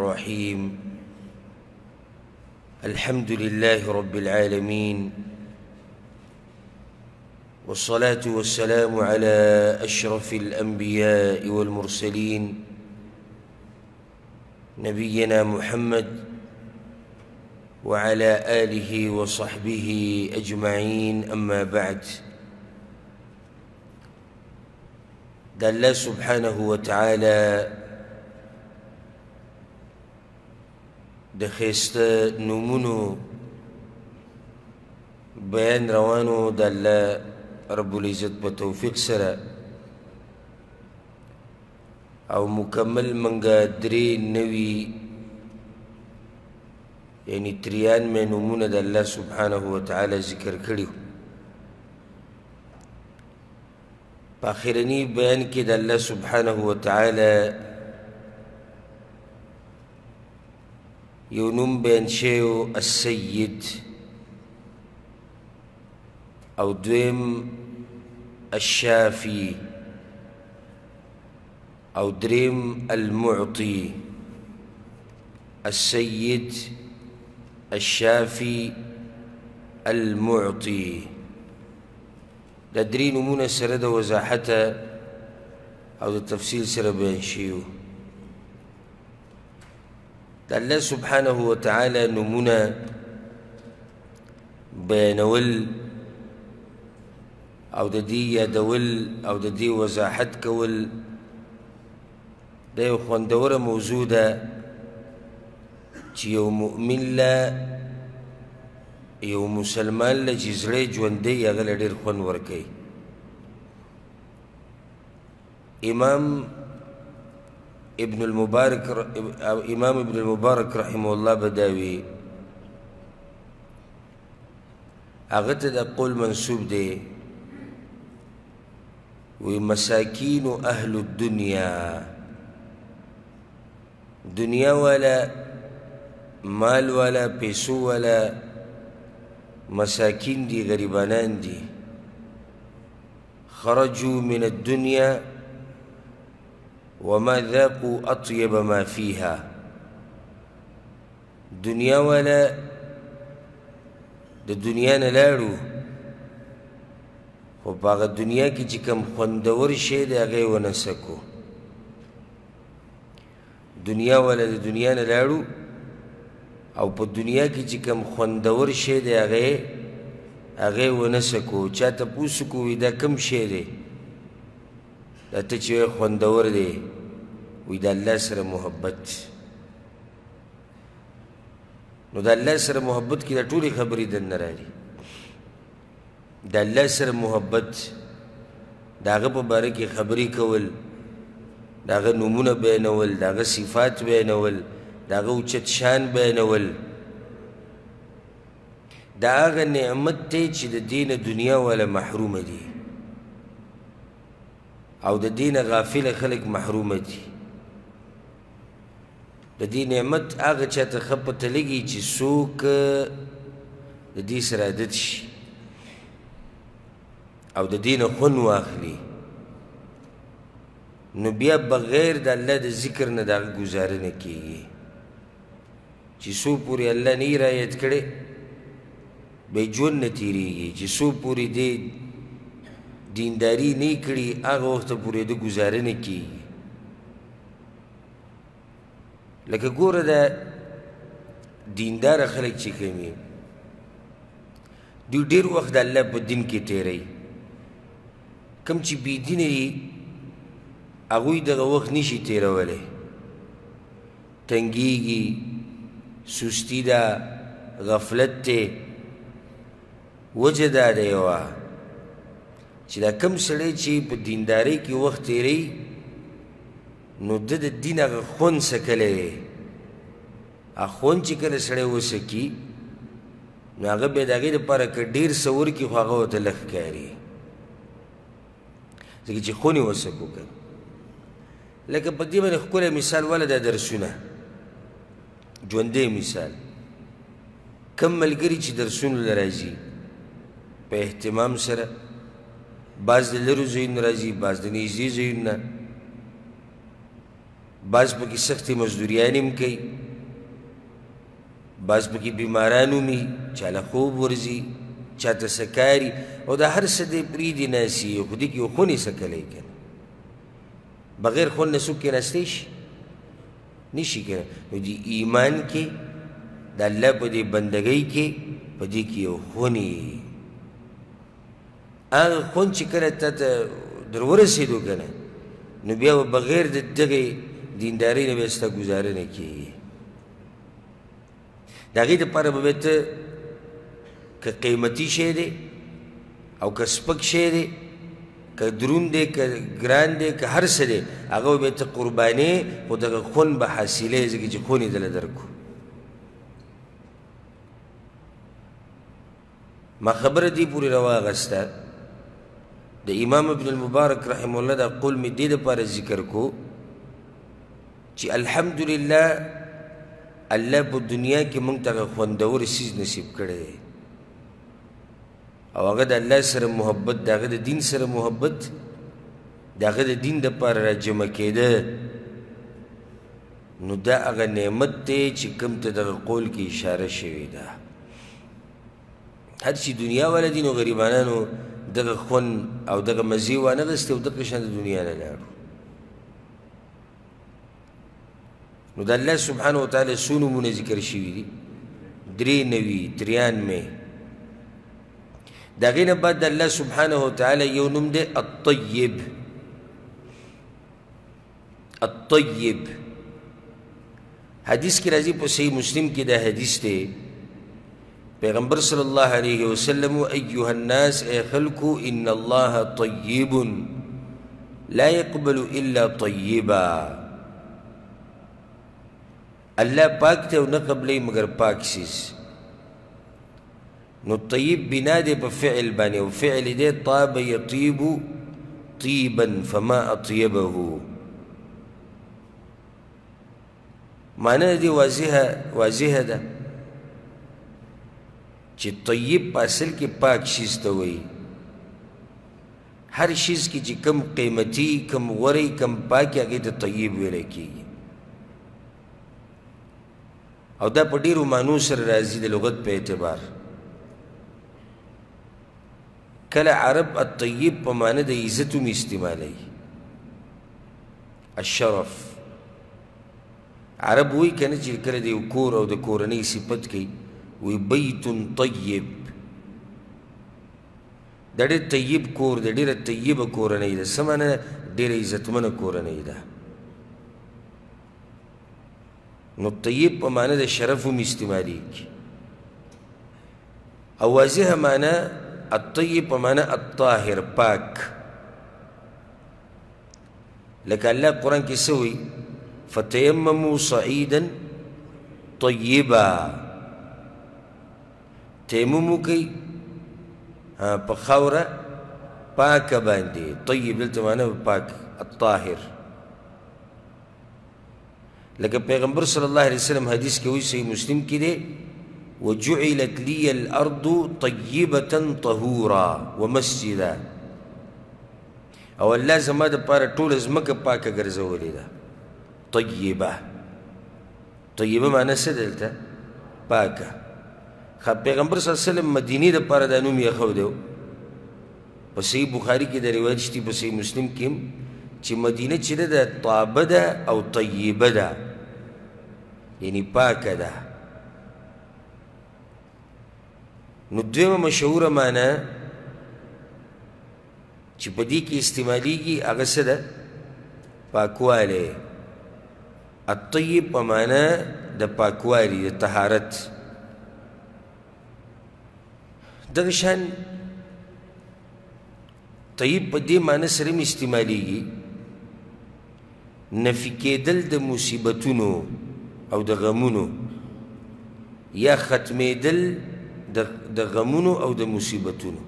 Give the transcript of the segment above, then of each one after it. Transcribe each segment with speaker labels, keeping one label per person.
Speaker 1: الرحيم الحمد لله رب العالمين والصلاة والسلام على أشرف الأنبياء والمرسلين نبينا محمد وعلى آله وصحبه أجمعين. أما بعد، الله سبحانه وتعالى د خیسته نومونو بیان روانو د الله رب العزت په توفیق سره، او مکمل منګه درې نوي یعنی 93 نومونه د الله سبحانه وتعالى ذکر کړي. په اخرني بیان کې د الله سبحانه وتعالى یو نوم بیان شوی السید، او دویم الشافي، او دریم المعطي. السيد، الشافي، المعطي. دا درې نومونه سره د وضاحت او د تفصیل سره بیان شوي. د الله سبحانه وتعالى نومونه بیانول او د دې یادول او د دې وضاحت کول دا یو خوندوره موضوع ده چې یو مؤمن له یو مسلمان له چې زړه ژوندی هغه له ډېر خوند ورکوي. امام ابن المبارک رحمه الله بداوي هغه ته دا قول منسوب دی، وی مساکین اهل الدنیا، دنیا والا، مال والا، پیسو والا مساکین دی، غریبانان دی. خرجوا من الدنيا وما ذاقوا أطيب ما فيها. دنیا والا د دنیا نه لاړو، خو په هغه دنیا کې چې کوم خوندور شی دی هغه یې ونه سکو. دنیا والا د دنیا نه لاړو او په دنیا کې چې کوم خوندور شی دی هغه یې ونه سکو. چا تپوس کو وي دا کوم شی دی؟ دا ته چې خوندور دی، وی د الله سره محبت. نو د الله سره محبت کې د ټولې خبرې دننه راځي. د الله سره محبت، د هغه په باره کې خبرې کول، د هغه نومونه بیانول، د هغه صفات بیانول، د هغه اوچت شان بیانول، دا هغه نعمت دی چې د دې نه دنیا والا محرومه دي او د دې نه غافله خلک محرومه دي. د دې نعمت هغه چاته ښه پته لګي چې څوک د دې سره عادت شي او د دې نه خوند واخلي، نو بیا بغیر د الله د ذکر نه د هغه ګزاره نه کېږي. چې څو پورې الله نه یې رعایت کړی به ژوند نه تېرېږي، چې څو پورې دې دینداري نه یې کړي هغه وخته پورې د ګزاره نه کېږي. لکه ګوره دا دینداره خلک چې کوم وي، دوی ډېر وخت د الله په دین کې تېروي. کوم چې بېدینه دي هغوی دغه وخت نشي تېرولی، تنګېږي، سستی ده، غفلت دی. وجه دا ده یوه چې دا کوم سړی چې په دیندارۍ کې وخت تېروي، نو د دین هغه خوند سکلی دی. هغه خوند چې کله سړی وسکي، نو هغه بیا د هغې دپاره که ډېر څه ورکړي خو هغه ورته لږ ښکاري، ځکه چې خون یې وسکو که. لکه په دې باندې ښکلی مثال والا دا درسونه، ژوندی مثال. کم ملګري چې درسونو له راځي په اهتمام سره، بعض د لرو ځایونو راځي، بعض د نږدې ځایونو نه، بعض پکې سختې مزدوریانې هم کوي بعض پکې بیماران هم وي چاله خوب ورځي چاته څه کاري او دا هر څه دی پرېږدي ناستي خو دې کې یو خونې څه کولی که نه بغیر خون نه څوک کېناستی شي نشي که نه نو دې ایمان کې د الله په دې بندګۍ کې په دې کې یو خونې هغه خون چې کله تا ته در ورسېدو که نه نو بیا به بغیر د دغې دیندارۍ نه بیا ستا ګزاره نه کېږي د هغې دپاره به بیا ته که قیمتي شی دی او که سپک شی دی که دروند دی که ګران دی که هر څه دی هغه به بیا ته قربانې خو دغه خون به حاصلې ځکه چې خون یې دله درکړو ما خبره دې پورې راواغسته د امام ابن المبارک رحم الله دا قول مې دې دپاره ذکر کو چې الحمدلله الله په دنیا کې موږ ته هغه خوندور څیز نصیب کړی دی او هغه د الله سره محبت د هغه د دین سره محبت د هغه د دین دپاره راجمع کېده نو دا هغه نعمت دی چې کوم ته دغه قول کې اشاره شوې ده هر چې دنیا والا دي نو غریبانانو دغه خون او دغه مزې وانغستې او دغه شان د دنیا نه لاړو نو د الله سبحانه وتعالی څو نومونه ذکر شوي دي 93 د هغې نه بعد د الله سبحانه وتعالی یو نوم دی الطیب الطیب حدیث کې راځي په صحیح مسلم کې دا حدیث دی پیغمبر صلی الله علیه وسلم ایها الناس اے خلقو ان الله طیب لا يقبل الا طیبا الله پاک ته نه قبلې مگر پاک سیز نو طیب بنا دی په فعل باندې او فعل دی طاب یطیب طیبا فما اطیبه معنی دی واضحه ده چې طیب په اصل کې پاک شیز ته وایي هر شیز کې چې کم قیمتي کم غوری کم پاکي هغې ته طیب ویلی کېږي او دا په ډېرو معنو سره راځي د لغت په اعتبار کله عرب الطیب په معنی د عزت هم استعمالوي الشرف عرب وایي که نه چې کله د یو کور او د کورنۍ صفت کوي وی بیت طیب دا ډېر طیب کور دی ډېره طیبه کورنۍ ده څه معنی ډېره عزتمنه کورنۍ ده نو طیب په معنی د شرف هم استعمالیږي او واضحه معنی الطیب په معنی الطاهر پاک لکه الله قرآن کې څه وایي فتیمموا صعیدا طیبا تیمم وکئ په خاوره پاکه باندې طیب دلته معنی پاک الطاهر لکه پیغمبر صلی الله علیه وسلم حدیث کې وایي صحیح مسلم کې دی وجعلت لي الارض طیبه طهورا ومسجدا او الله زما دپاره ټوله ځمکه پاکه ګرځولې ده طیبه طیبه معنی څه دلته پاکه پیغمبر صلی الله علیه وسلم مدینې دپاره دا نوم ایښودی و په صحیح بخاري کې د روایت شتي په صحیح مسلم کې هم چې مدینه چې ده د طابه ده او طیبه ده یعنی پاکه ده نو دویمه مشهوره معنی چې په دې کې استعمالیږي هغه څه ده پاکوالی الطیب په معنی د پاکوالي د طهارت دغه شان طیب په دې معنی سره هم استعمالیږي نفي کېدل د مصیبتونو او د غمونو یا ختمېدل د غمونو او د مصیبتونو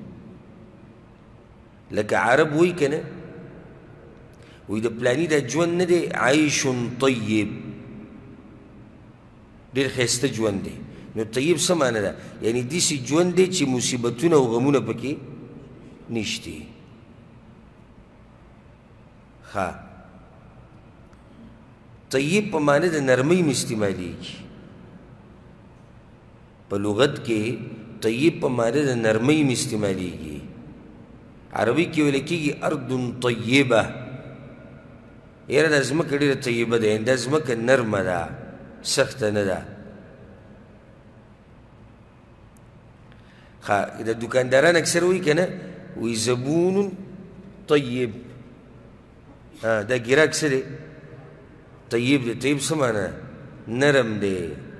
Speaker 1: لکه عرب وایي که نه وایي د پلاني دا ژوند نه دی عیش طیب ډېر ښایسته ژوند دی نو طیب څه معنی ده یعنی داسې ژوند دی چې مصیبتونه او غمونه پکې نشتی ښه طیب په معنی د نرمۍ م استعمالیږي په لغت کې طیب په معنی د نرمۍ م استعمالیږي عربي کې ویل کېږي ارض طیبه یاره دا ځمکه ډېره طیبه ده دا ځمکه نرمه ده سخته نه ده د دوکانداران اکثر وایي که نه وایي زبون طیب دا ګراک څه دی طیب دی طیب څه معنی نرم دی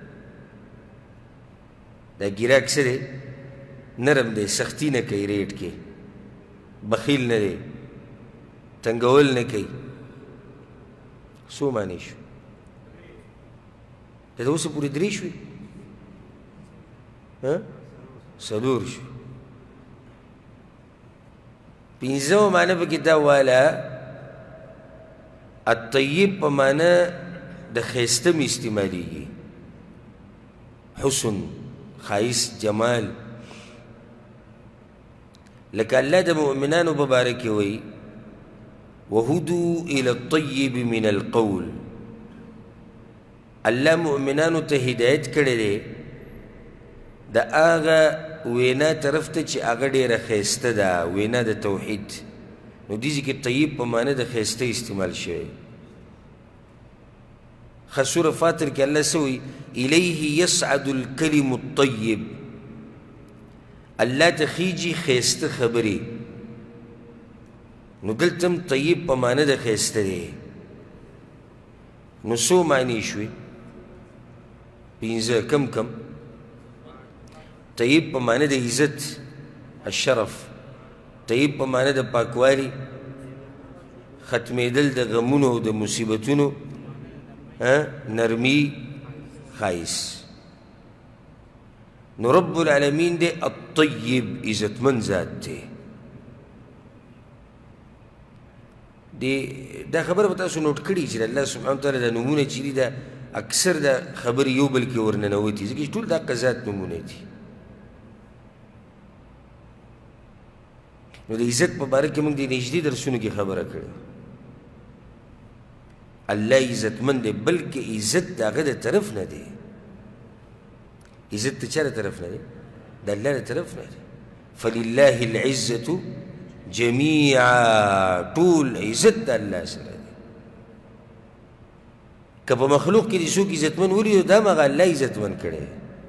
Speaker 1: دا ګراک څه دی نرم دی سختی نه کوي ریټ کې بخیل نه دی تنګول نه کوي څو معنی شو دا د اوسه پورې درې شوې څلور شو پنځمه معنی پکې دا واله الطیب په معنی د ښایسته م استعمالیږي حسن ښایست جمال لکه الله د مؤمنانو په باره کې وایي وهدوا الى الطیب من القول الله مؤمنانو ته هدایت کړی دی د هغه وینا طرف ته چې هغه ډېره ښایسته ده وینا د توحید نو دې ځای کې طیب په معنی د ښایسته استعمال شوی ښه سوره فاطر کې الله څه وایي الیه یصعد الکلم الطیب الله ته خیجي ښایسته خبرې نو دلته هم طیب په معنی د ښایسته دی نو څو معنی شوې پنځه کم کم طیب په معنی د عزت الشرف طیب په معنی د پاکوالي ختمېدل د غمونو او د مصیبتونو نرمي ښایست نو رب العالمین دی الطیب عزتمن ذات دی دا خبره به تاسو نوټ کړي چې الله سبحانه وتعالی دا نومونه چې دي دا اکثر د خبرې یو بل کې ورننوتي ځکه چې ټول دا ذات نومونه دي نو د عزت په باره کې موږ د نږدې درسونو کې خبره کړې الله عزتمن دی بلکې عزت د هغه د طرف نه دی عزت د چا د طرف نه دی د الله د طرف نه دی فلله العزة جميعا ټول عزت د الله سره دی که په مخلوق کې دې څوک عزتمن ولیدو دا مغه الله عزتمن کړی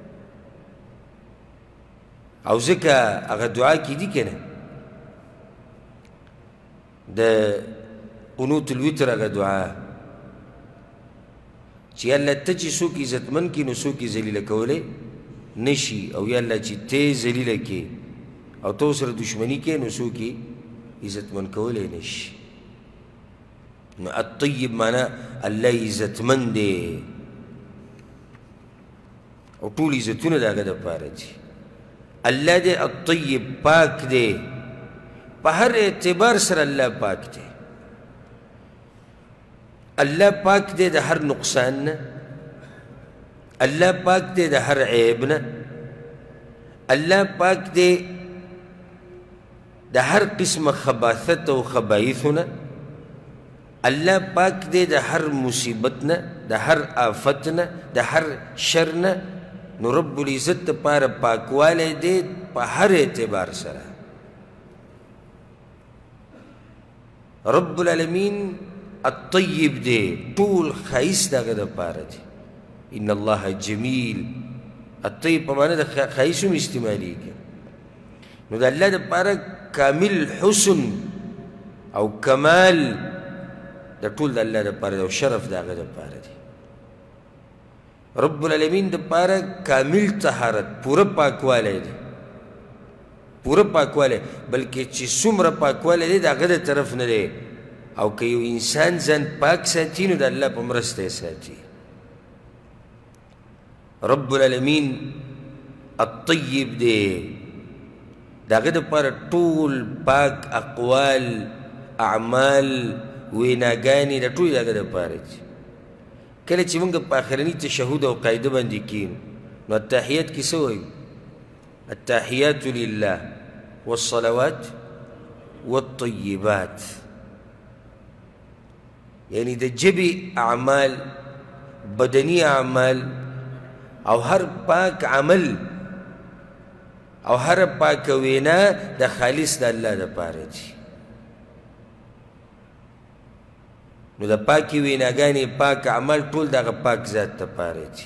Speaker 1: او ځکه هغه دعا کې دي که نه د قنوت الوتر هغه دعا چې الله ته چې څوک عزتمن کړي نو څوک یې ذلیله کولی نشي او یا الله چې ته یې ذلیله کړې او ته ورسره دشمني کوې نو څوک یې عزتمن کولی نشي نو الطیب معنا الله عزتمن دی او ټول عزتونه د هغه دپاره دي الله دی الطیب پاک دی په هر اعتبار سره الله پاک دی الله پاک دی د هر نقصان نه الله پاک دی د هر عیب نه الله پاک دی د هر قسمه خباثت او خبایثو نه الله پاک دی د هر مصیبت نه د هر آفت نه د هر شر نه نو رب العزت دپاره پاکوالی دی په هر اعتبار سره رب العالمین الطیب دی ټول ښایست د هغه دپاره دی ان الله جمیل الطیب په معنی د ښایست هم استعمالیږي نو د الله دپاره کامل حسن او کمال د ټول د الله دپاره دی او شرف د هغه دپاره دی رب العالمین دپاره کامل طهارت پوره پاکوالی دی پوره پاکوالی بلکې چې څومره پاکوالی دی د هغه د طرف نه دی او که یو انسان ځان پاک ساتي نو د الله په مرسته یې ساتي رب العالمین الطیب دی د هغه دپاره ټول پاک اقوال اعمال ویناګانې د ټول د هغه دپاره دي کله چې موږ په آخرني تشهد او قاعده باندې کیږو نو التحیات کې څه وایو التحیات لله والصلوات والطیبات یعنی د جبې اعمال، بدني اعمال او هر پاک عمل او هر پاک وینا د خالص د الله دپاره دي. نو د پاکې ویناګانې پاک عمل ټول دغه پاک ذات دپاره دي.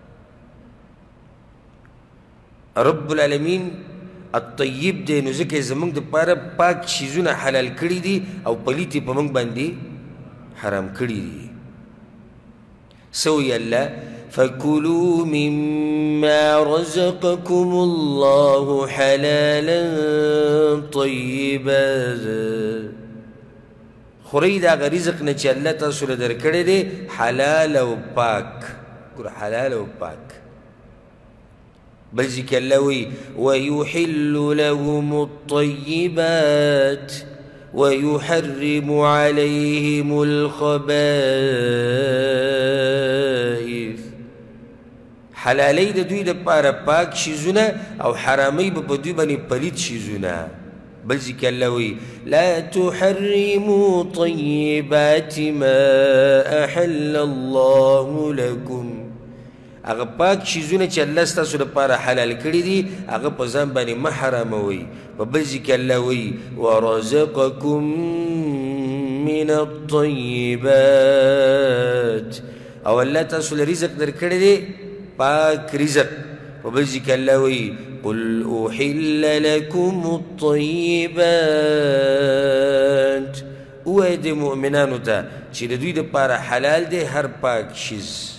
Speaker 1: رب العالمین الطیب دی، نو ځکه یې زموږ دپاره پاک شیزونه حلال کړي دي او پلیت یې په موږ باندې حرام کړي دي. څه وایي الله؟ فَكُلُوا مِمَّا رَزَقَكُمُ اللَّهُ حَلَالًا طَيِّبًا. خورئ د هغه رزق نه چې الله تاسو له درکړی دی، حلال او پاک. ګوره حلال او پاک. بل ځای کې الله وایي وَيُحِلُّ لَهُمُ الطَّيِّبَاتِ وَيُحَرِّمُ عَلَيْهِمُ الْخَبَائِثِ. حلالۍ د دوی دپاره پاک شیزونه او حرامۍ به په دوی باندې پلید شیزونه. بل ځای کې الله وایي لا تحرموا طیبات ما احل الله لکم. هغه پاک شیزونه چې الله ستاسو دپاره حلال کړي دي هغه په ځان باندې مه حراموئ. په بل ځای کې الله وایي ورزقکم من الطیبات، او الله تاسو له رزق درکړی دی پاک رزق. په بل ځای کې الله وایي قل احل لکم الطیبات. ووایه د مؤمنانو ته چې د دوی دپاره حلال دی هر پاک شیز.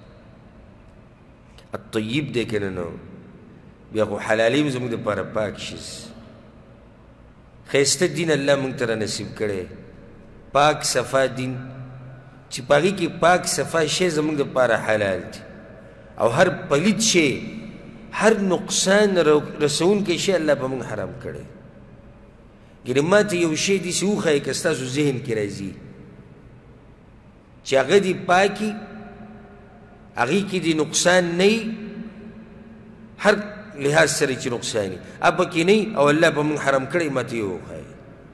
Speaker 1: الطیب دی که نه نو بیا خو حلالي هم زموږ دپاره پاک شیز. ښایسته دین الله موږ ته رانصیب کړی، پاک صفا دین چې په هغې کې پاک صفا شی زموږ دپاره حلال دی، او هر پلید شی، هر نقصان رسونکی شی الله په موږ حرام کړی. ګینې ما ته یو شی داسې وښایي که ستاسو ذهن کې راځي چې هغه دې پاکي، هغې کې دې نقصان نه هر لحاظ سره چې نقصان وي هغه پکې نه او الله په موږ حرام کړی، ما ته یې وښایي.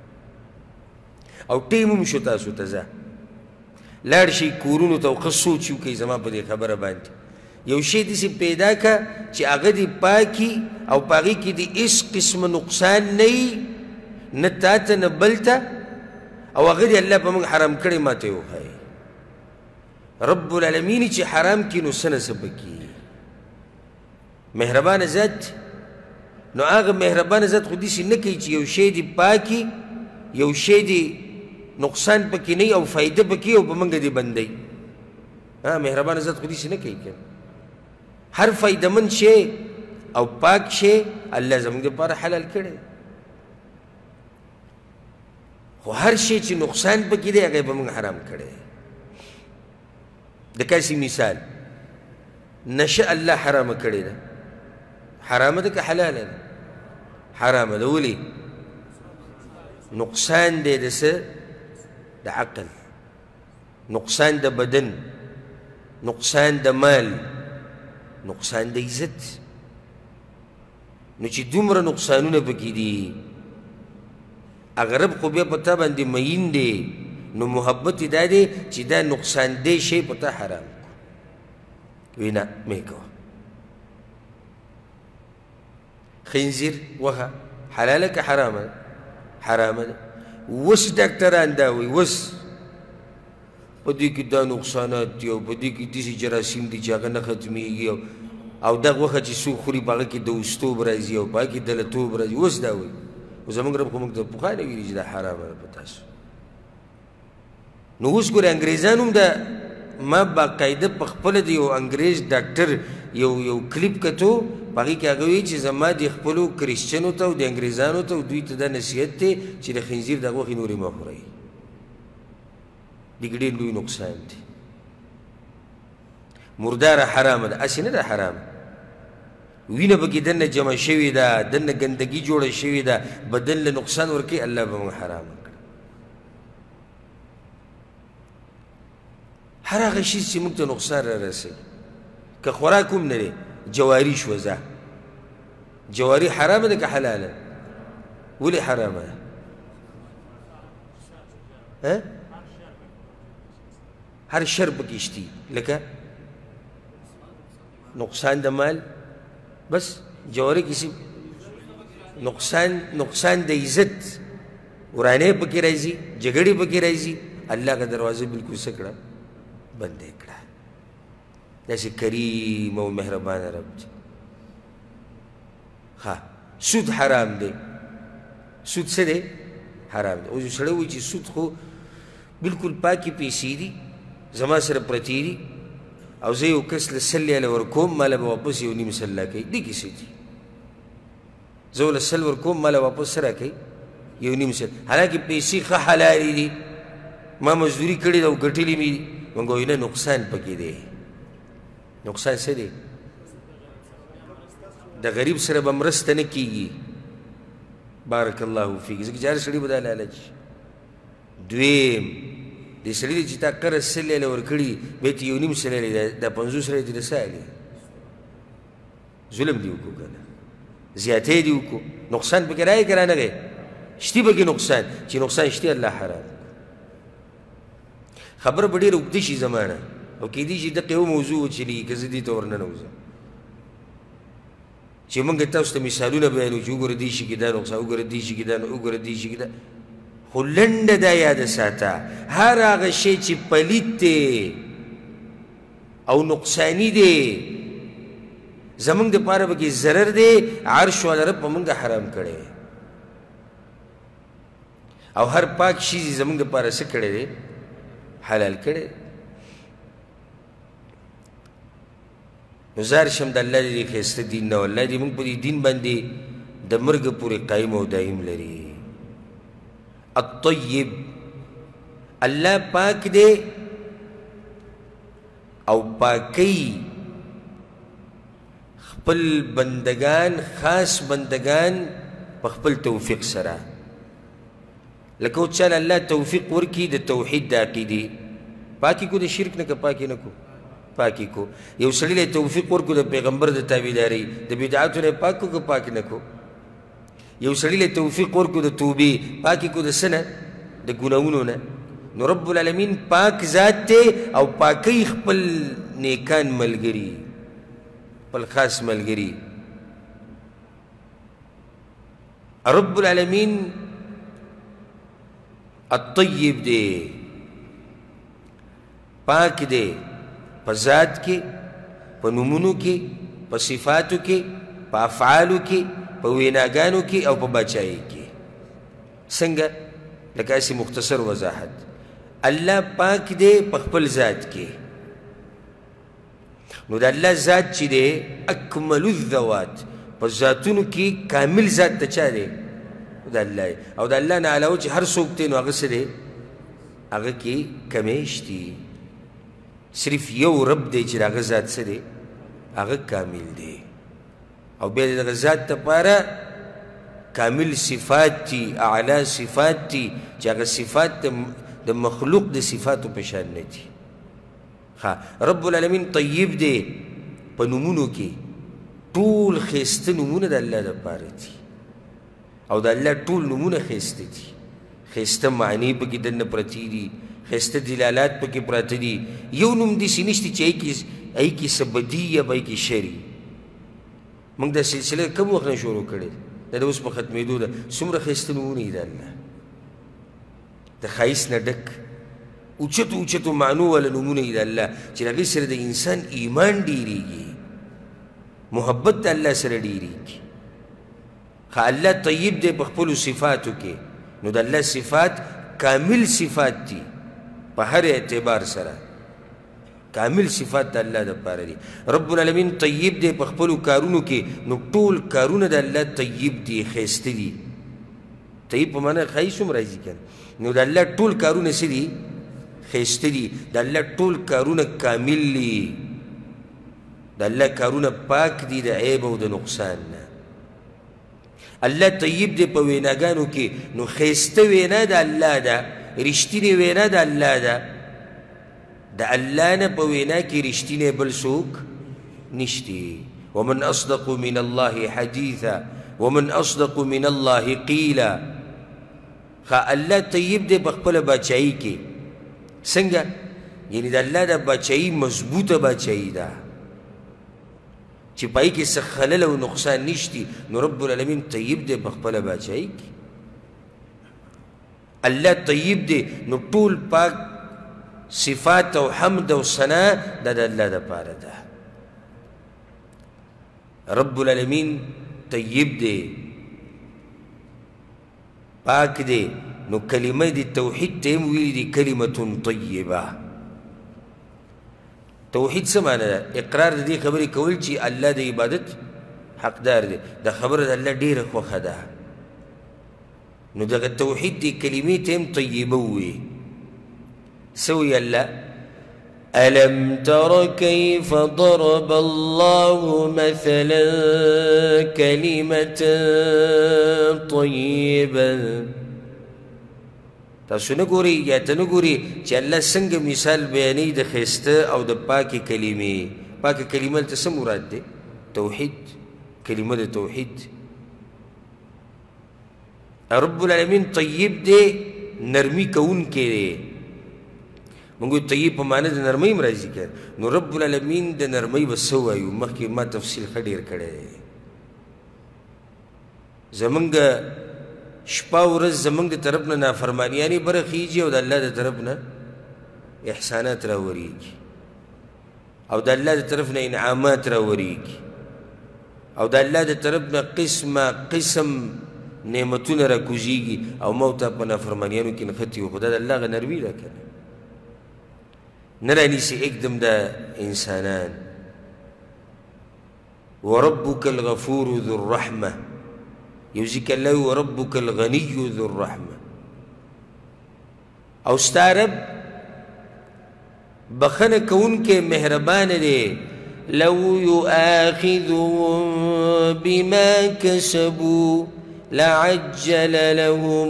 Speaker 1: او ټیم هم شو تاسو ته ځه لاړ شئ کورونو ته او ښه سوچ وکئ زما په دې خبره باندې. یو شی داسې پیدا که چې هغه دې پاکي او په هغې کې دې هېڅ قسمه نقصان نه وي، نه تا ته نه بل ته، او هغه دې الله په موږ حرام کړی، ما ته یې وښایي. رب العالمین چې حرام کړي نو څه نه څه به کړي. مهربانه ذات، نو هغه مهربانه ذات خو داسې نه کوي چې یو شی دې پاکي، یو شی دې نقصان پکې نه او فایده پکې او په موږ دې بندوي. مهربانه ذات خو داسې نه کوي که هر فایدهمند شی او پاک شی الله زموږ دپاره حلال کړی، خو هر شی چې نقصان پکې دی هغه یې په موږ حرام کړی. د کاسې مثال نشه الله حرامه کړې ده. حرامه ده که حلاله ده؟ حرامه ده. ولې؟ نقصان دی د څه؟ د عقل، نقصان د بدن، نقصان د مال، نقصان د عزت. نو چې دومره نقصانونه پکې دي، اغرب خو بیا په تا باندې مین دی، نو محبت دا دی چې دا نقصان دی شی په تا حرام کو. وی نه مه کوه. خنزیر وغه حلاله که حرامه ده؟ حرامه ده. وس ډاکټران دا وایي وس په دې کې دا نقصانات دي او په دې کې داسې جراثیم دي چې هغه نه ختمېږي، او دا غوښه چې څوک خوري په هغه کې دوستوب راځي او په هغه کې دلتوب راځي. اوس دا وایي. خو زموږ رب خو موږ ته پخوا نه ویلي چې دا حرامه ده په تاسو. نو اوس ګورې انګریزان هم دا، ما باقاعده په خپله د یو انګریز ډاکټر یو کلیپ کتو، په هغې کې هغه وایي چې زما د خپلو کرسچنو ته او د انګریزانو ته دوی ته دا نصیحت دی چې د خنزیر د غوښې نورې مه خورئ، دې کې ډېر لوی نقصان دی. مرداره حرامه ده؟ هسې نه ده حرامه. وینه پکې دننه جمع شوې ده، دننه ګندګي جوړه شوې ده، بدن له نقصان ورکوي، الله به موږ حرامه کړه. هر هغه شي چې موږ ته نقصان را رسوي، که خوراک هم نه دی، جواري شوه ځه، جواري حرامه ده که حلاله؟ ولې حرامه ده؟ هر شر پکې شتي لکه نقصان د مال بس جوهري کسی نقصان د عزت ورانه پکې راځي جګړې پکې راځي الله کا دروازه بالکل څه کړه بندې کړه داسې کریم او مهربان رب دی ها سود حرام دی سود څه دی حرام دی اوس سړی وایي چې سود خو بالکل پاکې پیسې دي زما سره پرتې دي او زه یو کس له سل یاله ورکوم ماله به واپس یو نیم سل راکوي دې کیسې دي زه له سل ورکوم ماله واپس څه راکوي یو نیم سل حالانکې پیسې ښه حلالې دي ما مزدوري کړې ده او ګټلې مې دي موږ وایو نه نقصان پکې دی نقصان څه دی د غریب سره به مرسته نه کېږي بارک الله فیک ځکه چې هر سړي به دا لالچ دویم دې سړي دی چې تا قرض سل لیله ورکړي بیا ته یو نیم سل لیله دا 50 سره دې رسالي ظلم دې وکړو که نه زیاتې دې وکړو نقصان پکې رایې که رانغی شتي پکې نقصان چې نقصان شتي الله حرام خبره به ډېره اوږده شي زمانه او کېدای شي دقه یو موضوع وچلېږي که زه دې ته ورننوځم چې موږ تاسو ته مثالونه بیانو چې وګوره دې شي کې دا نقصان وګوره دې شي کې دا وګوره دې شي کې دا خو لنډه دا یاده ساته هر هغه شی چې پلیت دی او نقصاني دی زموږ دپاره پکې ضرر دی عرش والا رب په موږ حرام کړی او هر پاک شي زموږ دپاره څه کړی دی حلال کړی نو زار شم د الله دې ښایسته دین نه والله دې موږ په دې دین باندې د مرګ پورې قایم او دایم لري الطیب الله پاک دے او پاکی خپل بندگان خاص بندگان په خپل توفیق سره لکه چل الله توفیق ورکی د توحید د عقیدې پاکی کو د شرک نه که پاکی نه کو پاکی کو یو سړي له توفیق ورکو د پیغمبر د تابعداري د بدعاتو نه پاک کو که پاک نه کو یو سړي له توفیق ورکو د توبې پاکي کو د څه نه د ګناهونو نه نو رب العالمین پاک ذات دی او پاکی خپل نیکان ملګري خپل خاص ملګري رب العالمین الطیب دی پاک دی په ذات کې په نومونو کې په صفاتو کې په افعالو کې په ویناګانو کې او په بچایي کې څنګه لکه هسې مختصر وضاحت الله پاک دی په خپل ذات کې نو د الله ذات چې دی اکمل الذوات په ذاتونو کې کامل ذات د چا دی د الله او د الله نه علاوه چې هر څوک دی نو هغه څه دی هغه کې کمیش دي صرف یو رب دی چې د هغه ذات څه دی هغه کامل دی او بیا دغه ذات دپاره کامل صفات دي اعلی صفات دي چې هغه صفات د مخلوق د صفاتو په شان نه دي رب العالمین طیب دی په نومونو کې ټول ښایسته نومونه د الله دپاره دي او د الله ټول نومونه ښایسته دي ښایسته معنی پکې دننه پرتې دي ښایسته دلالات پکې پراته دي یو نوم داسې نشته چې هغې کې څه بدي یا به هغې کې شر موږ دا سلسله کم وخت نه شروع کړې دا د اوس په ختمېدو ده څومره ښایسته نومونه دي د الله د ښایست نه ډک اوچتو اوچتو معنو والا نومونه دي د الله چې د هغې سره د انسان ایمان ډېرېږي محبت د الله سره ډېرېږي الله طیب دی په خپلو صفاتو کې نو د الله صفات کامل صفات دي په هر اعتبار سره کامل صفات د الله دپاره دي رب العالمین طیب دی په خپلو کارونو کې نو ټول کارونه د الله طیب دي ښایسته دي طیب په معنی ښایست هم راځي که نو د الله ټول کارونه څه دي ښایسته دي د الله ټول کارونه کامل دي د الله کارونه پاک دي د عیب او د نقصان نه الله طیب دی په ویناګانو کې نو ښایسته وینا د الله ده رښتینې وینا د الله ده د الله نه په وینا کې رښتینی بل څوک نشتی ومن اصدق من الله حدیثا ومن اصدق من الله قیلا الله طیب دی په خپله باچایي کې څنګه یعنی د الله د بچایي مضبوطه بچایي ده چې پای کې څه خلل او نقصان نشتی نو رب العالمین طیب دی په خپله بچایي کې الله طیب دی نو ټول پاک صفات او حمد او ثنا دا د الله دپاره ده رب العالمین طیب دی پاک دی نو کلمه دی توحید ته هم ویلي دي کلمة طیبه توحید څه معنی ده اقرار د دې خبرې کول چې الله د عبادت حقدار دی دا خبره د الله ډېره خوښه ده نو دغه توحید دی کلمې ته هم طیبه ووایي څه وایي الله ألم تر كيف ضرب الله مثلا كلمة طيبة تاسو نه ګورئ یا ته نه ګورې چې الله څنګه مثال بیانوي د ښایسته او د پاکې کلمې پاکه کلمه دلته څه مراد دی توحید کلمه د توحید رب العالمین طیب دی نرمي کوونکی دی مونږ طیب په معنی د نرمۍ هم راځي که نو رب العالمین د نرمۍ به څه وایو مخکې ما تفصیل ښه ډېر کړی دی زمونږ شپه ورځ زمونږ د طرف نه نافرمانیانې بره خیږي او د الله د طرف نه احسانات راورېږي او د الله د طرف نه انعامات راورېږي او د الله د طرف نه قسمه قسم نعمتونه راکوزېږي او موته په نافرمانیانو کې نښتي وي خو دا د الله هغه نرمي ده که نه رانیسي اکدم دا انسانان وربك الغفور ذو الرحمه یوزیک الله وربک الغنی ذو الرحمه او ستا رب بخنه کوونکی مهربان دی لو یؤاخذهم بما کسبوا لعجل لهم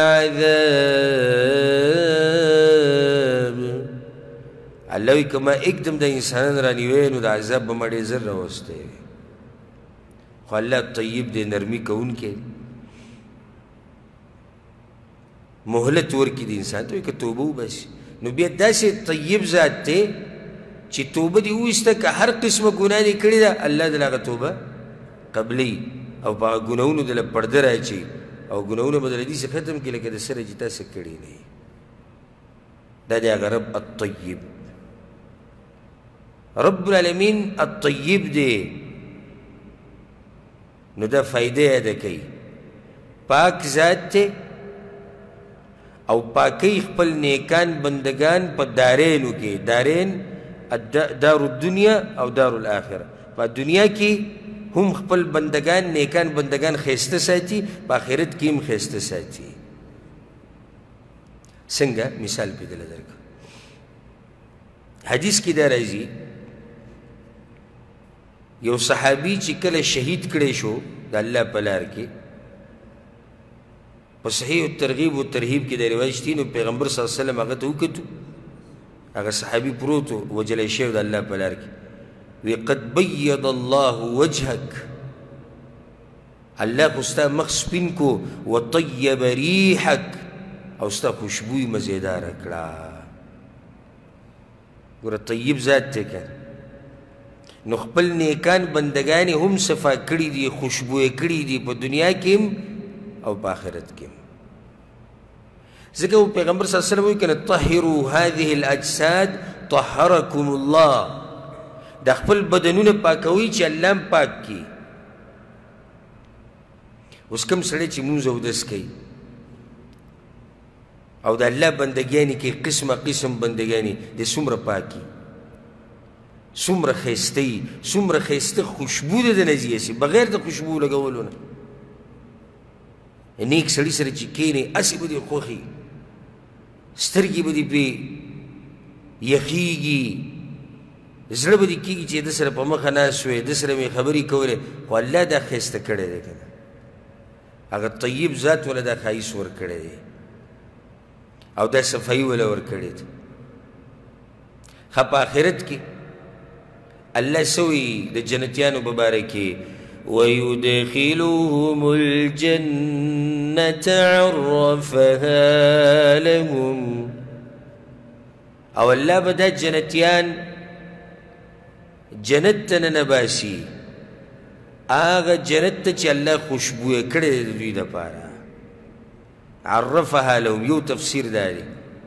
Speaker 1: العذاب الله وی کما اکدم د انسانان رانیوی نو د عذاب به ما ډېر زر راوستی خو الله طیب دی نرمی کوونکی مهلت ورکړي د انسان ته که توبه وباسي نو بیا داسې طیب ذات دی چې توبه دې وویسته که هر قسمه ګناه دې کړې ده الله دې هغه توبه قبلوي او په هغه ګناهونو دله پرده رااچوي او ګناهونه به دله داسې ختم کړي لکه د سره چې تا څه کړي نه وي دا دی هغه رب الطیب رب العالمین الطیب دی نو دا فائدې یاده کوي پاک ذات دی او پاکی خپل نیکان بندگان په دارینو کې دارین دار الدنیا او دار الاخره په دنیا کې هم خپل بندگان نیکان بندگان ښایسته ساتي په آخرت کې هم ښایسته ساتي څنګه مثال پې دله درکړه حدیث کې دا راځي یو صحابي چې کله شهید کړی شو د الله په لار کې په صحیح الترغیب و ترهیب کې د روایت شتي نو پیغمبر صلی الله علیه وسلم هغه ته وکتو هغه صحابي پروت و وجلی شوی د الله په لار کې وی قد بید الله وجهک الله خو ستا مخ سپین کو وطیب ریحک او ستا خوشبوی مزیداره کړه ګوره طیب ذات دی که نو خپل نیکان بندگان هم صفا کړي دي خوشبویه کړي دي په دنیا کې هم او په آخرت کې هم ځکه پیغمبر صلی الله علیه وسلم وایي کنه طهروا هذه الاجساد طهرکم الله د خپل بدنونه پاکوي چې الله هم پاک کړي اوس کوم سړی چې مونځ اودس کوي او د الله بندګیانې کې قسمه قسم بندګیانې د څومره پاکي څومره ښایسته وي څومره ښایسته خوشبو ده د نزیه سي بغیر د خوشبو لګولو نه نیک سړي سره چې کښېنې هسې به دې خوښي سترګې به دې پرې یخیږي زړه به دې کېږي چې ده سره په مخه ناست وې ده سره مې خبرې کولې خو الله دا ښایسته کړی دی که نه هغه طیب ذات وله دا ښایست ورکړی دی او دا صفایي وله ورکړې ده ښه په آخرت کې الله سوی د جنتیانو په باره کې ويدخلهم الجنة عرفها لهم او الله به دا جنتیان جنت ته ننباسي هغه جنت ته چې الله خوشبویه کړې د دوی دپاره عرفها لهم یو تفسیر دا دی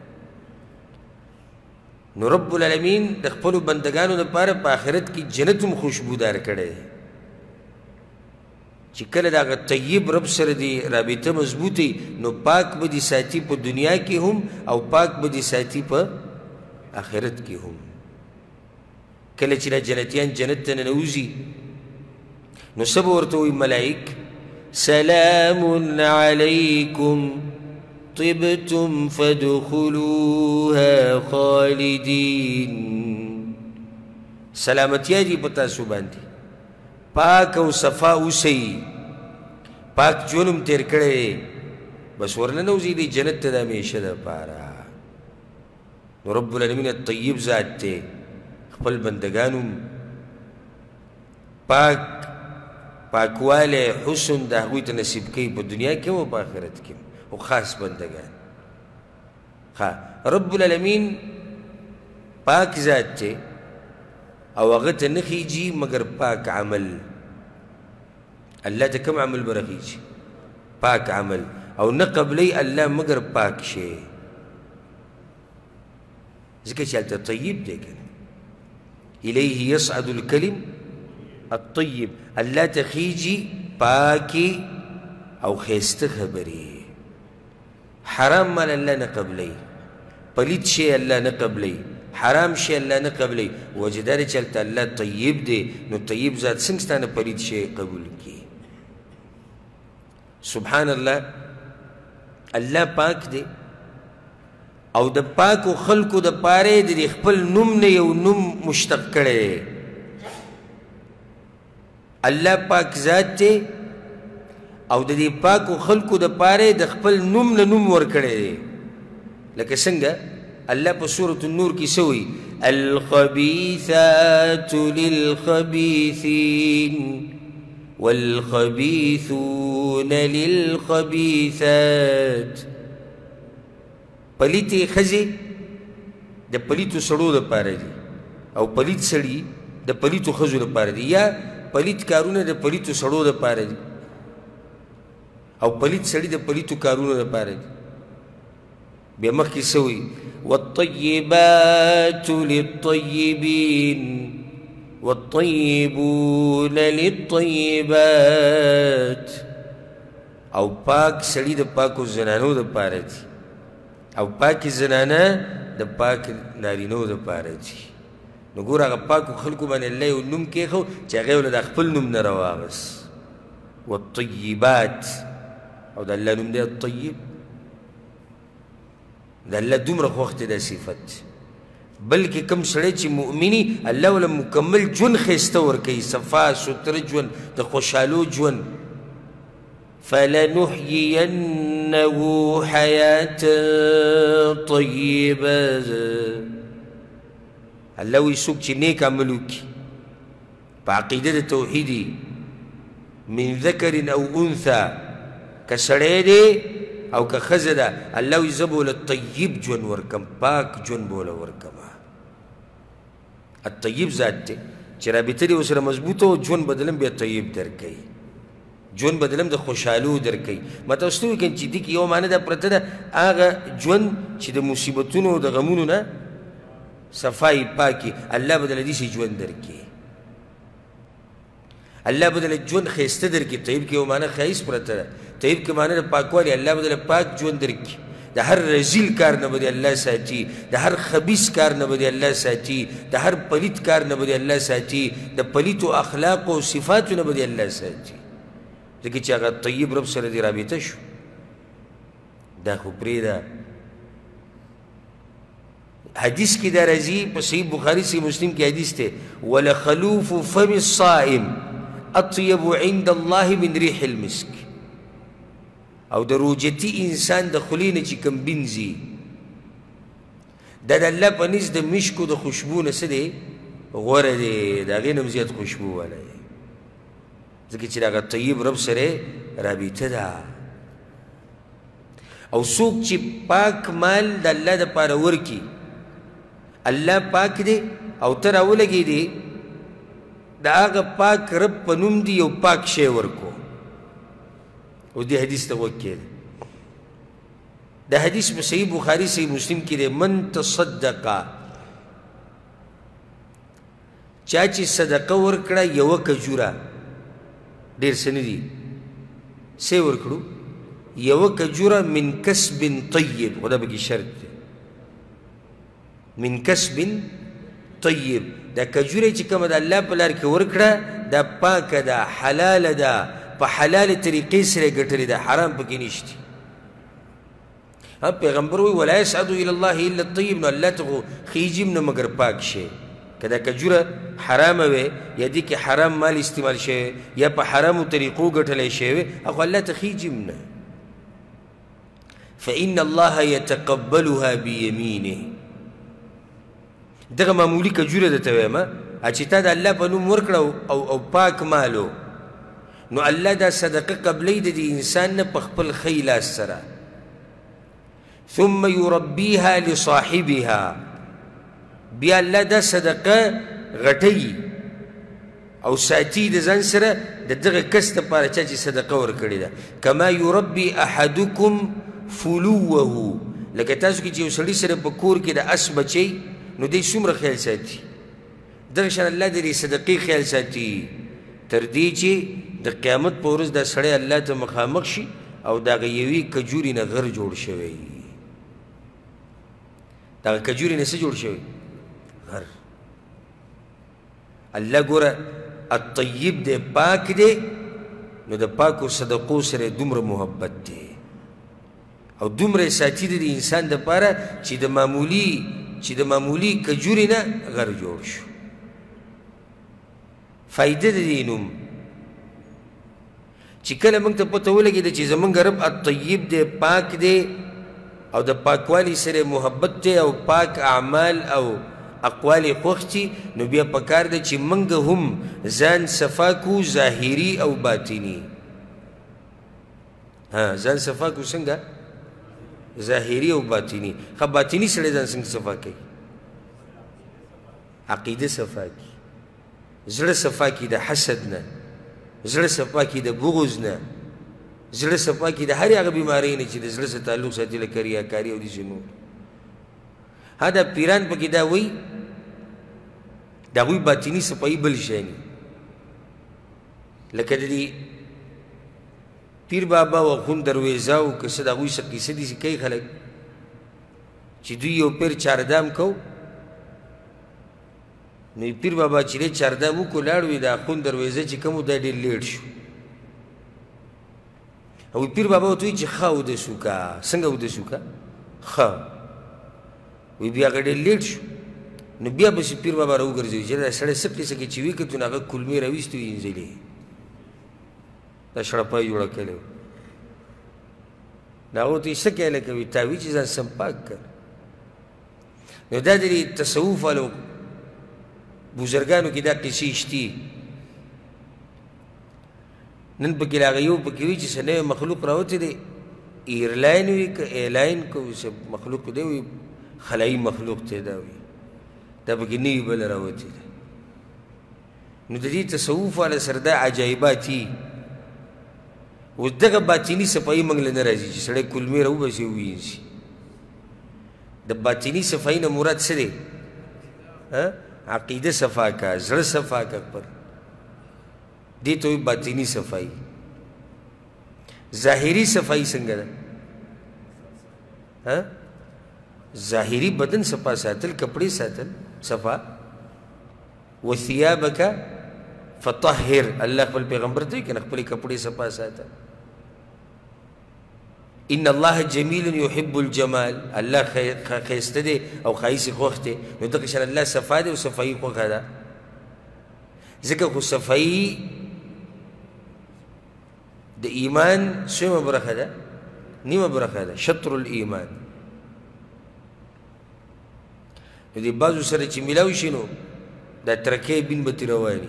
Speaker 1: نو رب العالمین د خپلو بندګانو دپاره په آخرت کې جنت هم خوشبودار کړی چې کله د هغه طیب رب سره دې رابطه مضبوطی نو پاک به دې ساتي په دنیا کې هم او پاک به دې ساتي په آخرت کې هم کله چې دا جنتیان جنت ته ننوځي نو څه به ورته وایي ملائک سلام علیکم طبتم فادخلوها خالدین سلامتیا دي په تاسو باندې پاک او صفا اوسئ پاک ژوند هم تېر کړی بس ورننوځئ دی جنت ته د همیشه دپاره نو رب العالمین طیب ذات دی خپل بندګان هم پاکوالی حسن د هغوی ته نصیب کوي په دنیا کې هم او په آخرت کې او خاص بندگان رب العالمین پاک ذات ته او هغه ته نه خیجي مگر پاک عمل الله ته کوم عمل به رخیجي پاک عمل او نه قبلی الله مگر پاک شی ځکه چې هلته طیب دی که الیه یصعد الکلم الطیب الله ته خیجي پاکي او ښایسته خبرې حرام مال الله نه قبلی پلید شی الله نه قبلی حرام شی الله نه قبلی وجه دا دی چې هلته الله طیب دی نو طیب ذات څنګه ستا نه پلید شی قبول کړي سبحان الله الله پاک دی او د پاکو خلکو دپاره د خپل نوم نه یو نوم مشتق کړی الله پاک ذات دی او د دې پاکو خلکو دپاره د خپل نوم نه نوم ورکړی دی لکه څنګه الله په سورة النور کې څه وایي الخبیثات للخبیثین والخبیثون للخبیثات پلیتې ښځې د پلیتو سړو دپاره دي او پلیت سړي د پلیتو ښځو دپاره دي یا پلیت کارونه د پلیتو سړو دپاره دي او پلیت سړي د پلیتو کارونو دپاره دي بیا مخکې څه وایي والطیبات للطیبین والطیبون للطیبات او پاک سړي د پاکو زنانو دپاره دي او پاکې زنانه د پاک نارینو دپاره دي نو ګوره هغه پاکو خلکو باندې الله یو نوم کېښو چې هغې له د خپل نوم نه راواغست والطیبات او د الله نوم دی الطیب د الله دومره خوښ دی دا صفت بلکې کوم سړی چې مؤمني الله وله مکمل ژوند ښایسته ورکوي صفا ستره ژوند د خوشحالو ژوند فلنحيينه حياة طيبة الله وی څوک چې نیک عمل وکړي په عقیده د توحیدي من ذکر او انثى که سړی دی او که ښځه ده الله وی زه به له طیب ژوند ورکم پاک ژوند به وله ورکم الطیب ذات دی چې رابطه دې ورسره مضبوطه و ژوند بدلم بیا طیب درکوي ژوند بدلم د خوشحالو درکوي ما تاسو ته وکړم چې دې کې یو معنی ده پرته ده هغه ژوند چې د مصیبتونو او د غمونو نه صفایي پاکي الله به دله داسې ژوند درکړي الله به دله ژوند ښایسته درکړي طیب کې یو معنی ښایست پرته ده طیب کې معنی د پاکوالي الله به دله پاک ژوند درکړي د هر رزیل کار نه به دې الله ساتي د هر خبیث کار نه به دې الله ساتي د هر پلیت کار نه به دې الله ساتي د پلیتو اخلاقو او صفاتو نه به دې الله ساتي ځکه چې هغه طیب رب سره دې رابطه شو دا خو پرېږده حدیث کې دا راځي په صحیح بخاري صحیح مسلم کې حدیث دی ولخلوف فم الصائم اطیب عند الله من ریح المسک او د روجتي انسان د خولې نه چې کوم بینځي دا د الله په نزد د مشکو د خوشبو نه څه دی غوره دی د هغې نه هم زیات خوشبو والی دی ځکه چې د هغه طیب رب سره رابطه ده او څوک چې پاک مال د الله دپاره ورکي الله پاک دی او ته راولګېدې د هغه پاک رب په نوم دی یو پاک شی ورکو. او دې حدیث ته غوږ کېږده. دا حدیث په صحیح بخاري صحیح مسلم کې دی. من تصدقه، چا چې صدقه ورکړه یوه کجوره، ډېر څه نه دي، څه یې ورکړو؟ یوه کجوره من کسب طیب، خو دا پکې شرط دی، من کسب طیب. دا کجوره چې کومه د الله په لار کې ورکړه دا پاکه ده، حلاله ده، په حلالې طریقې سره یې ګټلې ده، حرام پکې نشته. پیغمبر وایي ولا یسعد الی الله الا الطیب، نو الله ته خو خیجي نه مګر پاک شی. که دا کجوره حرامه وي یا دې کې حرام مال استعمال شوی یا په حرامو طریقو ګټلی شوی، خو الله ته خیجي نه. فإن الله يتقبلها بيمينه. دغه معمولي کجوره درته وایم چې تا د الله په نوم ورکړه او پاک مالو، نو الله دا صدقه قبلی د دې انسان نه په خپل ښی لاس سره. ثم يربيها لصاحبها، بیا الله دا صدقه غټوي او ساتي د ځان سره د دغه کس دپاره چا چې صدقه ورکړې ده. کما يربي احدکم فلوه، لکه تاسو کې چې یو سړي سره په کور کې د اس بچی، نو دی څومره خیال ساتي، دغه شان الله د دې صدقې خیال ساتي تر دې چې د قیامت په ورځ دا سړی الله ته مخامخ شي او د هغه یوې کجورې نه غر جوړ شوی، د هغه کجورې نه څه جوړ شوی؟ غر. الله ګوره الطیب دی، پاک دی، نو د پاکو صدقو سره دومره محبت دی او دومره ساتي د انسان دپاره چې د معمولي کجورې نه غر جوړ شو. فایده د دې نوم چې کله موږ ته پته ولګېده چې زموږ رب الطیب دی، پاک دی او د پاکوالي سره محبت دی او پاک اعمال او اقوال خوښ، نو بیا پکار ده چې موږ هم ځان صفا کو، ظاهري او باطني. ځان صفا کو څنګه؟ ظاهري او باطني. خو باطني سړی ځان څنګه صفا کوي؟ عقیده صفا کړي، زړه صفا کړي د حسد نه، زړه صفا کړي د بغض نه، زړه صفا کړي د هرې هغه بیمارۍ نه چې د زړه سره تعلق ساتي، لکه ریاکاري او داسې نور. دا پیران پکې دا وایي د هغوی باطني صفایي بل شی نه، لکه د دې پیر بابا او اخون درویزه او که څه د هغوی څه کیسه دي چې کوي خلک چې دوی یو پیر چاردام کو، نو پیر بابا چې دی چاردام وکړو لاړ وي، د اخون درویزه چې کوم دا ډېر لیټ شو، او پیر بابا ورته وایي چې ښه اودس وکړه. څنګه اودس وکړه؟ ښه وی بیا هغه ډېر لیټ شو، نو بیا پسې پیر بابا راوګرځوي چې دا سړی څه قیسه کې چې ویې کتو نو هغه کلمې راویستې وي انځلې، دا شړپای جوړه کړې وه. نو هغه ورته څه کوې لکه وي تا وي چې ځان سم پاک کړ. نو دا د تصوف والو بزرګانو کې دا قیسې شتي. نن پکې هغه یو پکې وي چې څه نوی مخلوق راوتی دی، ایرلاین وي که ایلاین که مخلوق دی وي، خلایي مخلوق ته دا وي، دا پکې نوي بله راوتې ده. نو د دې تصوف والا سره دا عجایبات دي. اوس دغه باطني صفایي موږ له نه راځي چې سړی کلمې راوباسي ووینځي. د باطني صفایي نه مراد څه دی؟ عقیده صفا کا، زړه صفا کا خپل، دې ته وایي باطني صفایي. ظاهري صفایي څنګه ده؟ ظاهري بدن صفا ساتل، کپڑے ساتل صفا. وثيابك فطهر، الله خپل پیغمبر ته کنه خپل کپڑے صفا ساتل. ان الله جميل يحب الجمال، الله خیسته دی او خایس خوښ دی، نو دغه شان الله صفا دی او صفایي خوښه ده. ځکه خو صفایي د ایمان څومره برخه ده؟ نیمه برخه ده، شطر الایمان. نو دې بعضو سره چې میلاو شي نو دا ترکې بین به ترې رواني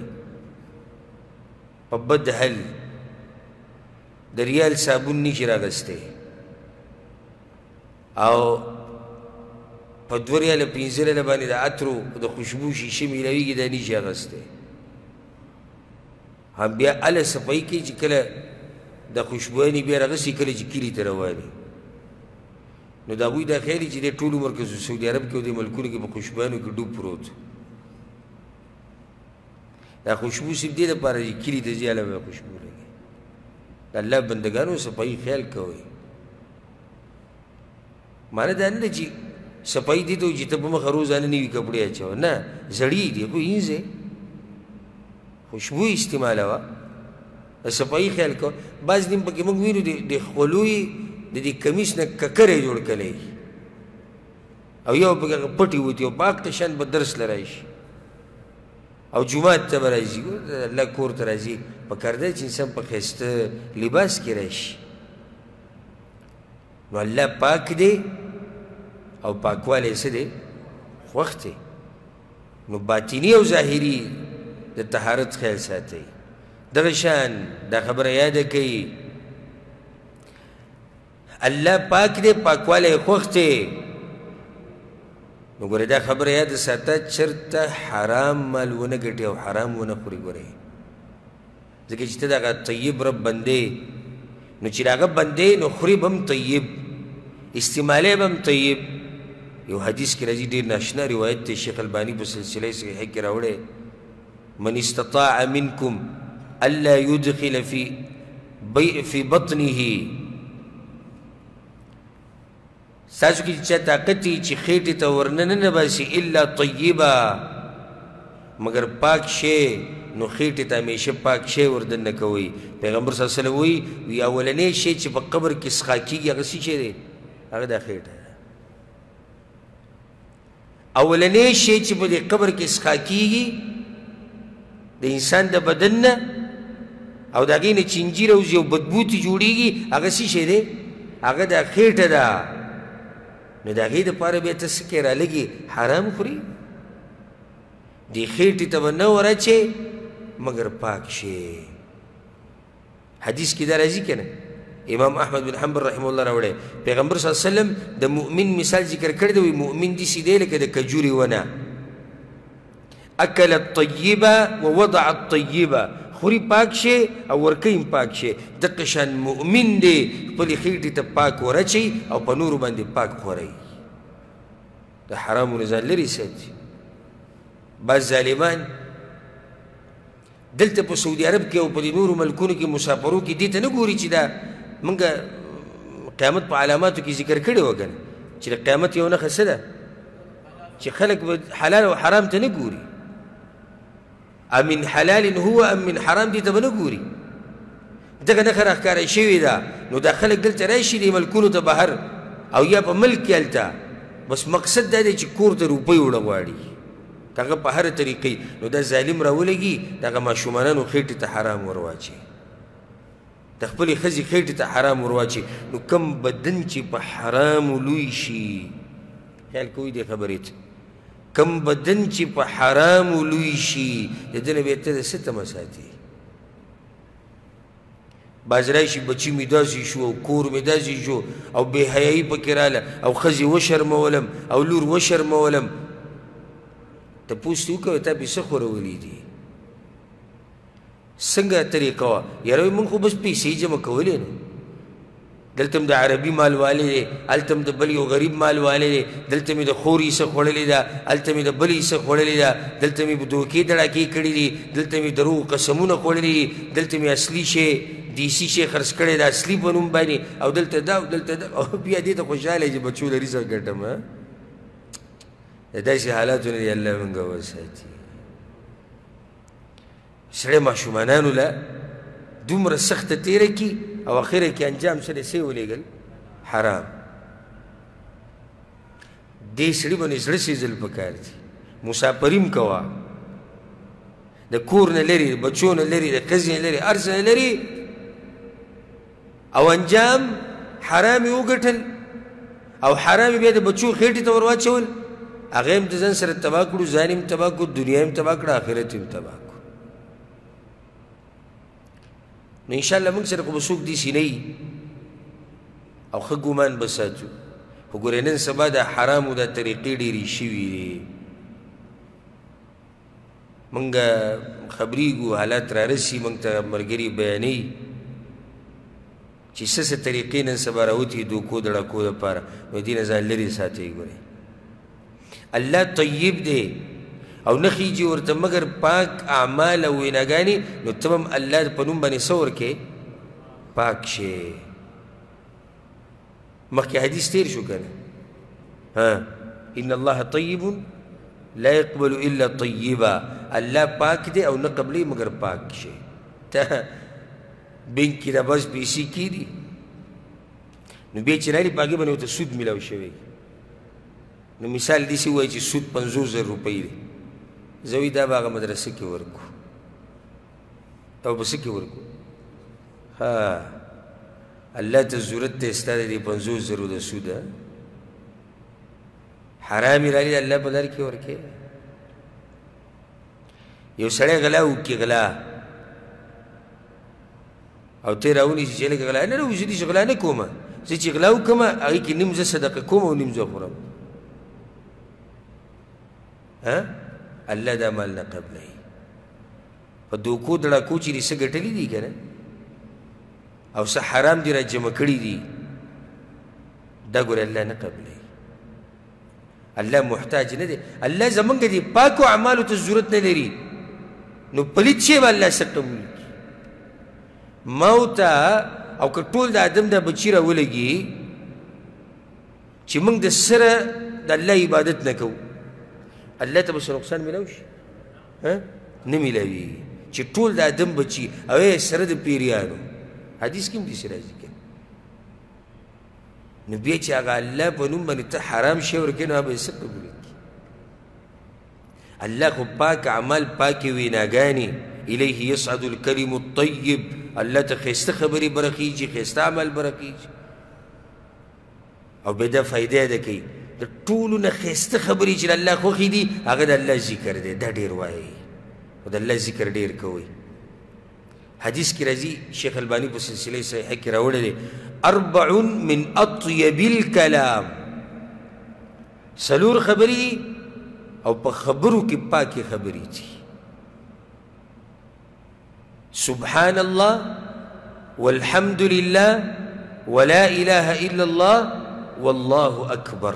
Speaker 1: په بد حل، د ریال صابون نشي راغستی او په 2 ریاله 5 ریاله باندې د عطرو د خوشبو شیشې میلاویږي دا نشي اخیستی هم بیا هله صفایي کوي چې کله د خوشبویانې بیا راغسي کله چې کلي ته رواني نو د هغوی دا خیال چې دی ټول عمر که سعودي عرب کې او دې ملکونو کې په خوشبویانو کې ډوب پروت دا خوشبو صرف دې دپاره چې کلي ته ځي هله به خوشبو لګي د الله بندګانو صفایي خیال کوئ معنی دا نه ده چې صفایي دې ته وایي چې ته په مخه روزانه نوي کپړې اچوه نه زړې دي خو اینځې خوشبو استعمالوه د صفایي خیال کوه بعض دین پکې موږ وینو د خولو یې د دې کمیس نه ککری جوړ کلی او یو پکې پټي وتي او پاک ته شان به درس له راشي او جومات ته به راځي الله کور ته راځي پکار دی چې انسان په ښایسته لباس کې راشي نو الله پاک دی او پاکوالی څه دی خوښ دی نو باطني او ظاهري د طهارت خیال ساتئ دغه شان دا خبره یاده کوي الله پاک دی پاکوالی خوښ دی نو ګورې دا خبره یاده ساته چېرته حرام مال ونه ګټې او حرام ونه خوري ګورې ځکه چې ته د هغه طیب رب بندې نو چې د هغه بندې نو خوري به هم طیب استعمالی به هم طیب یو حدیث کې راځي ډېر ناشنا روایت دی شیخ الباني په سلسله صحیحه کې راوړی من استطاع منکم الا يدخل في بطنه ستاسو کې چې طاقت وي چې خېټې ته ورننه نه باسي الا طیبه مګر پاک شی نو خېټې ته همیشه پاک شی وردننه کوئ پیغمبر صلی الله علیه وسلم وی اولنی شی چې په قبر کې څښا کېږي هغه څه شی دی هغه دا خېټه اولنی شی چې په دې قبر کې څښا کېږي د انسان د بدن نه او د هغې نه چینجي راوځي او بدبو تې جوړېږي هغه څه شی دی هغه دا خېټه ده نو د هغې دپاره بیا ته څه کې رالګي حرام خوري دې خېټې ته به نه ورچې مګر پاک شي حدیث کې دا راځي که نه امام احمد بن حنبل رحمه الله راوړی پیغمبر صلی الله علیه وسلم د مؤمن مثال ذکر کړی دی وایي مؤمن داسې دی لکه د کجورې ونه اکل الطیبه ووضع الطیبه خوري پاک شي او ورکوي هم پاک شي دقه شان مؤمن دی خپلې خېټې ته پاک ورچوي او په نورو باندې پاک خوروي د حرامو نه ځان لرې ساتي بعض ظالمان دلته په سعودي عرب کې او په دې نورو ملکونو کې مسافرو کې دې ته نه ګوري چې دا موږ قیامت په علاماتو کې ذکر کړی و که نه چې د قیامت یو نښه څه ده چې خلک به حلال او حرام ته نه ګوري امن حلال هو ام من حرام دې ته به نه ګوري دغه نښه راښکاره شوې ده نو دا خلک دلته راشي دې ملکونو ته بهر او یا په ملک کې هلته بس مقصد دا دی چې کور ته روپۍ وړه غواړي هغه په هره طریقې نو دا ظالم راولګي دغه ماشومانانو خېټې ته حرام ورواچي د خپلې ښځې خېټې ته حرام ورواچي نو کم بدن چې په حرامو لوی شي خیال کوئ دې خبرې ته کم بدن چې په حرامو لوی شي د ده نه بیا ته د څه تمه ساتي باز راشي بچي مې داسې شو او کور مې داسې شو او بې حیایي پکې راله او ښځې وشرمولم او لور وشرمولم تپوس دې وکړه تا پې څه خورولي دي څنګه طریقه وه یاره موږ خو بس پیسې جمع کولې نو دلته م د عربي مال والی دی هلته م د بل یو غریب مال والی دی دلته مې د خور حصه خوړلې ده هلته مې د بل حصه خوړلې ده دلته مې دوکې دړاکې کړي دي دلته مې دروغ قسمونه خوړلي دي دلته مې اصلي شی دیسي شی خرڅ کړی ده اصلي په نوم باندې او دلته دا او دلته دا او بیا دې ته خوشحاله چې بچو له رزق ګټم د داسې حالاتو نه دې الله موږ وساتي سړی ماشومانانو له دومره سخته تېره کړي او اخره کې انجام سره څه ولېږل حرام دې سړي باندې زړه سېځل پکار دي مسافري م کوه د کور نه لرې د بچو نه لرې د ښځې نه لرې هر څه نه لرې او انجام حرام یې وګټل او حرام یې بیا د بچو خېټې ته ور واچول هغه هم د ځان سره تباه کړو ځان یې هم تباه کړو دنیا یې هم تباه کړه آخرت یې هم تباه کړو نو انشاءالله موږ سره خو به څوک داسې نه وي او ښه ګمان به ساتو خو ګورې نن سبا د حرامو دا طریقې ډېرې شوي دي مونږ خبرېږو حالات رارسي مونږ ته ملګري بیانوي چې څه څه طریقې نن سبا راوتي دوکو د ړکو دپاره نو دې نه ځان لرې ساتئ ګورئ الله طیب دی او نه خیجي ورته مګر پاک اعمال او ویناګانې نو ته هم الله په نوم باندې څه ورکې پاک شې مخکې حدیث تیر شو که نه ان الله طیب لا يقبل الا طیبا الله پاک دی او نه قبلې مګر پاک شې ته بینک کې دا بس پیسې کېدي نو بیا چې رالي په هغې باندې ورته سود میلاو شوی نو مثال داسې ووایي چې سود 50,000 روپۍ دی زه وایي دا به هغه مدرسه کې ورکړو او په څه کې ورکړو ها الله ته ضرورت دی ستا د دې 50,000 د سود حرامې رالي الله په لار کې ورکې یو سړی غلا وکړي غلا او ته راونیسي چې لږ غلا نه راوځي چې غلا نه کومه زه چې غلا وکړم هغې کې نیم زه صدقه کوم او نیم زه خورم الله دا مال نه قبلوي په دوکو دړکو چې دې څه ګټلي دي که نه او څه حرام دې را جمع کړي دي دا ګورې الله نه قبلوي الله محتاج نه دی الله زمونږ دې پاکو اعمالو ته ضرورت نه لري نو پلیت شی به الله څه قبول کړي ما ورته او که ټول د آدم دا بچي راولګي چې موږ د سره د الله عبادت نه کوو الله ته به څه نقصان میلاو شي نه میلاوي چې ټول د آدم بچي او یې سره د پیریانو حدیث کې هم داسې راځي که نو بیا چې هغه الله په نوم باندې ته حرام شی ورکوې نو هغه به یې څه قبول کړي الله خو پاک اعمال پاکې ویناګانې الیه یصعد الکلم الطیب الله ته ښایسته خبرې برخیږي ښایسته عمل برخیږي او بیا دا فایده یې ده کوي د ټولو نه ښایسته خبرې چې د الله خوښې دي هغه د الله ذکر دی دا ډېر وایي او د الله ذکر ډېر کوئ حدیث کې راځي شیخ البانی په سلسله صحیحه کې راوړی دی 4 من اطیب الکلام څلور خبرې دي او په خبرو کې پاکې خبرې دي سبحان الله والحمد لله ولا اله الا الله والله اکبر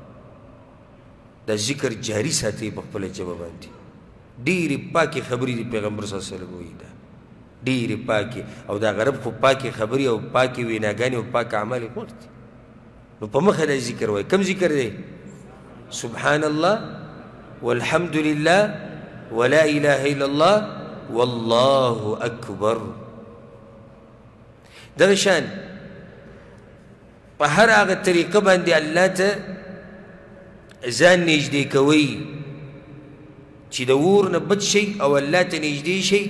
Speaker 1: دا ذکر جاری ساتي په خپله ژبه باندې ډېرې پاکې خبرې دي پیغمبر صلی الله علیه وسلم وایي دا ډېرې پاکې او دا غرب خو پاکې خبرې او پاکې ویناګانې او پاک اعمال یې خوښ دي نو په مخه دا ذکر وایي کوم ذکر دی سبحان الله والحمد لله ولا اله الا الله والله اکبر دغه شان په هر هغه طریقه باندې الله ته ځان نږدې کوئ چې د اور نه بچ شئ او الله ته نږدې شئ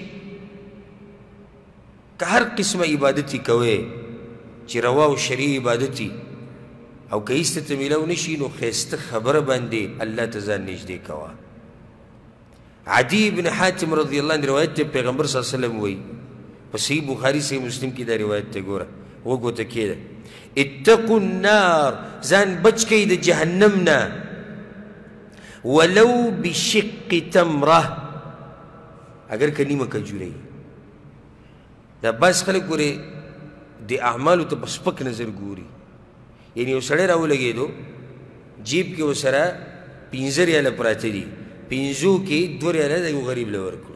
Speaker 1: که هر قسمه عبادت یې کوئ چې روا او شرعي عبادت او که هیڅ ته میلاو نه شي نو ښایسته خبره باندې الله ته ځان نږدې کوه عدی بن حاتم رضی الله عنه روایت ته پیغمبر صلی الله علیه وسلم وایي په صحیح بخاري صحیح مسلم کې دا روایت ته ګوره وګوته کېده اتقوا النار ځان بچ کئ د جهنم نه ولو بشق تمره اگر که نیمه کجورۍ دا بس خلک ګورې د اعمالو ته په سپک نظر ګوري یعنی یو سړی راولګېدو جیب کې ورسره 15 ریاله پراته دي 5 کې 2 ریاله د یو غریب له ورکړو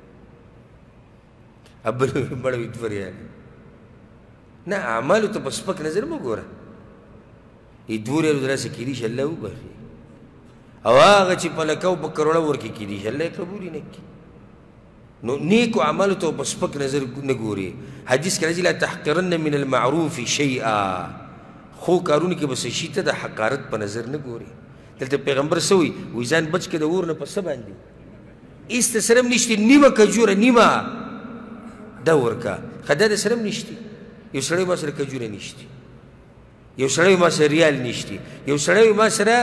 Speaker 1: بل مړوي 2 ریاله نه اعمالو ته په سپک نظر مه ګوره 2 ریالو دراسه کېدي شي الله وبخي او هغه چې په لکه او په کروړه ورکې کېدي شي الله یې قبول یې نه کړي نو نیکو اعمالو ته په سپک نظر نه ګوري حدیث کې راځي لا تحقرن من المعروف شیئا خو کارونه کې بس شي ته د حقارت په نظر نه ګوري دلته پیغمبر څه وایي وایي ځان بچ کړه د اور نه په څه باندې هېڅ ته سره هم نشته نیمه کجوره نیمه دا ورکه ښه دا د سره هم نشته یو سړی ما سره کجوره نشته یو سړی ما سره ریال نشته یو سړی ما سره